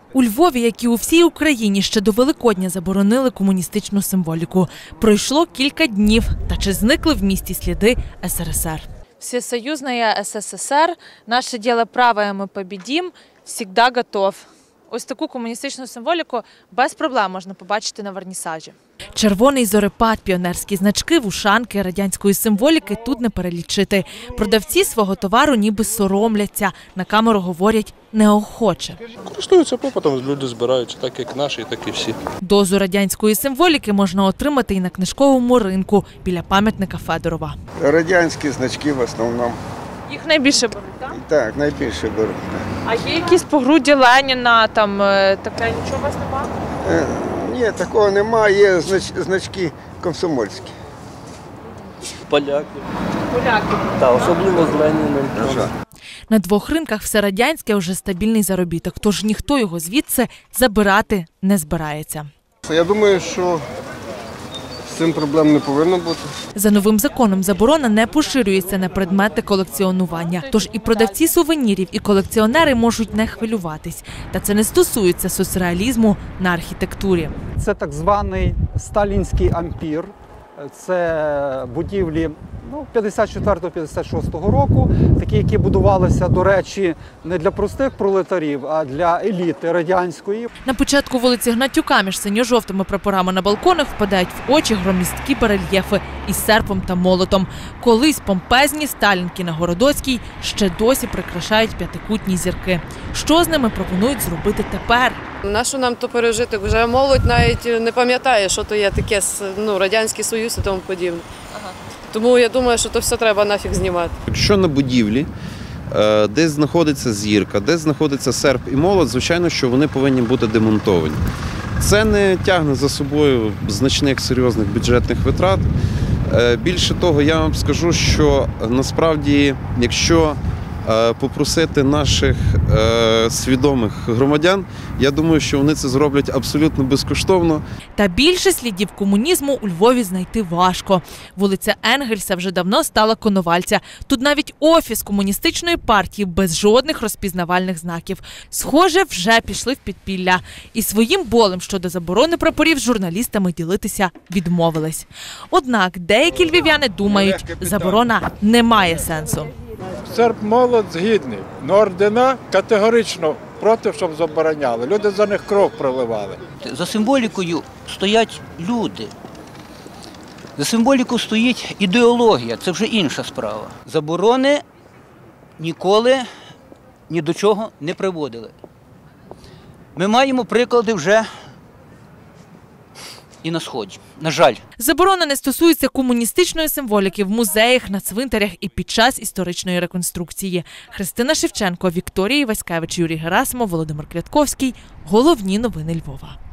У Львові, як і у всій Україні, ще до Великодня заборонили комуністичну символіку. Пройшло кілька днів, та чи зникли в місті сліди СРСР? Всесоюзная СССР, наше дело правое, мы победим, всегда готов. Ось таку комуністичну символіку без проблем можна побачити на вернісажі. Червоний зорепад, піонерські значки, вушанки, радянської символіки тут не перелічити. Продавці свого товару ніби соромляться, на камеру говорять неохоче. Користуються попитом, люди збираються, так як наші, так і всі. Дозу радянської символіки можна отримати і на книжковому ринку біля пам'ятника Федорова. Радянські значки в основному. Їх найбільше беруть, так? Так, найбільше беруть. А є якісь погруддя Леніна, там таке, нічого у вас немає? Ні, такого немає, є значки комсомольські. Поляки. Поляки. Так, особливо з Леніним. На двох ринках все радянське вже стабільний заробіток, тож ніхто його звідси забирати не збирається. Я думаю, що з цим проблем не повинно бути. За новим законом заборона не поширюється на предмети колекціонування. Тож і продавці сувенірів, і колекціонери можуть не хвилюватись. Та це не стосується соцреалізму на архітектурі. Це так званий сталінський ампір. Це будівлі 54-56 року, такі, які будувалися, до речі, не для простих пролетарів, а для еліти радянської. На початку вулиці Гнатюка між синьо-жовтими прапорами на балконах впадають в очі громісткі барельєфи із серпом та молотом. Колись помпезні сталінки на Городоцькій ще досі прикрашають п'ятикутні зірки. Що з ними пропонують зробити тепер? Нащо нам то пережити? Вже молодь навіть не пам'ятає, що то є таке, Радянський Союз і тому подібне. Тому я думаю, що то все треба нафіг знімати. Якщо на будівлі десь знаходиться зірка, десь знаходиться серп і молот, звичайно, що вони повинні бути демонтовані. Це не тягне за собою значних серйозних бюджетних витрат. Більше того, я вам скажу, що насправді, якщо попросити наших свідомих громадян, я думаю, що вони це зроблять абсолютно безкоштовно. Та більше слідів комунізму у Львові знайти важко. Вулиця Енгельса вже давно стала Коновальця. Тут навіть офіс комуністичної партії без жодних розпізнавальних знаків. Схоже, вже пішли в підпілля. І своїм болем щодо заборони прапорів з журналістами ділитися відмовились. Однак деякі львів'яни думають, заборона не має сенсу. Серп молот згідний, але ордена категорично проти, щоб забороняли. Люди за них кров проливали. За символікою стоять люди. За символікою стоїть ідеологія, це вже інша справа. Заборони ніколи ні до чого не приводили. Ми маємо приклади вже і на Сході. На жаль. Заборона не стосується комуністичної символіки в музеях, на цвинтарях і під час історичної реконструкції. Христина Шевченко, Вікторія Іваськевич, Юрій Герасимов, Володимир Квятковський. Головні новини Львова.